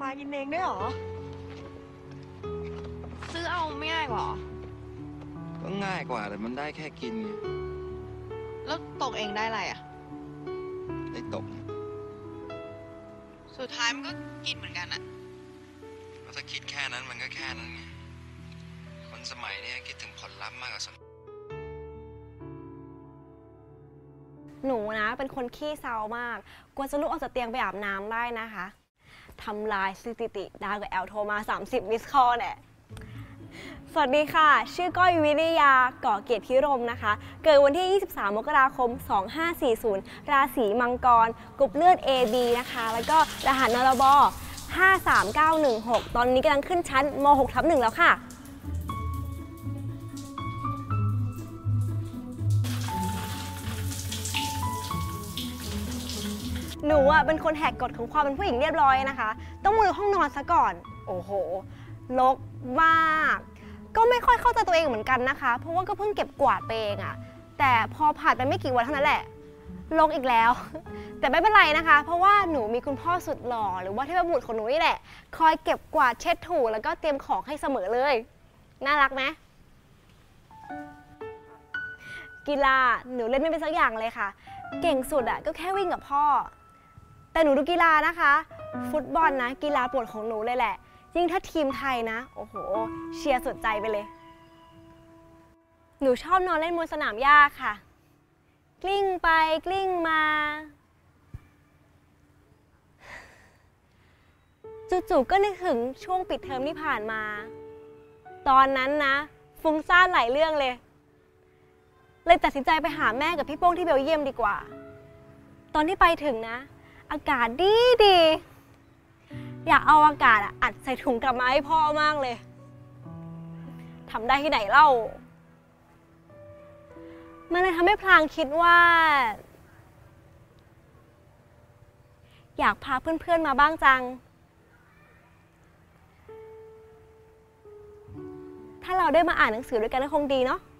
ากินเองด้วยเหรอซื้อเอาไม่ง่ายกว่าก็ง่ายกว่าแต่มันได้แค่กินไงแล้วตกเองได้อะไรอ่ะได้ตกสุดท้ายมันก็กินเหมือนกันอ่ะก็ถ้าคิดแค่นั้นมันก็แค่นั้นไงคนสมัยนี้คิดถึงผลลัพธ์มากกว่าหนูนะเป็นคนขี้เซามากกว่าจะลุกออกจากเตียงไปอาบน้ำได้นะคะทำลายสถิติดาวกับแอลโทรมา30มิสคอลเนี่ยสวัสดีค่ะชื่อก้อยวิริยาก่อเกียรติพิรมนะคะเกิดวันที่23มกราคม2540ราศีมังกรกรุ๊ปเลือด AB นะคะแล้วก็รหัสนรบ53916ตอนนี้กำลังขึ้นชั้นม6/1แล้วค่ะหนูอะเป็นคนแหกกฎของความเป็นผู้หญิงเรียบร้อยนะคะต้องมาดูห้องนอนซะก่อนโอ้โหรกมากก็ไม่ค่อยเข้าใจตัวเองเหมือนกันนะคะเพราะว่าก็เพิ่งเก็บกวาดไปเองอะแต่พอผ่านไปไม่กี่วันเท่านั้นแหละรกอีกแล้วแต่ไม่เป็นไรนะคะเพราะว่าหนูมีคุณพ่อสุดหล่อหรือว่าเทพบุตรของหนูนี่แหละคอยเก็บกวาดเช็ดถูแล้วก็เตรียมของให้เสมอเลยน่ารักไหมกีฬาหนูเล่นไม่เป็นสักอย่างเลยค่ะเก่งสุดอะก็แค่วิ่งกับพ่อแต่หนูดูกีฬานะคะฟุตบอลนะกีฬาโปรดของหนูเลยแหละยิ่งถ้าทีมไทยนะโอ้โหเชียร์สุดใจไปเลยหนูชอบนอนเล่นบนสนามหญ้าค่ะกลิ้งไปกลิ้งมาจู่ๆก็นึกถึงช่วงปิดเทอมที่ผ่านมาตอนนั้นนะฟุ้งซ่านหลายเรื่องเลยตัดสินใจไปหาแม่กับพี่โป้งที่เบลเยียมดีกว่าตอนที่ไปถึงนะอากาศดีอยากเอาอากาศอัดใส่ถุงกลับมาให้พ่อมากเลยทำได้ที่ไหนเล่ามันเลยทำให้พลางคิดว่าอยากพาเพื่อนๆมาบ้างจังถ้าเราได้มาอ่านหนังสือด้วยกันก็คงดีเนาะ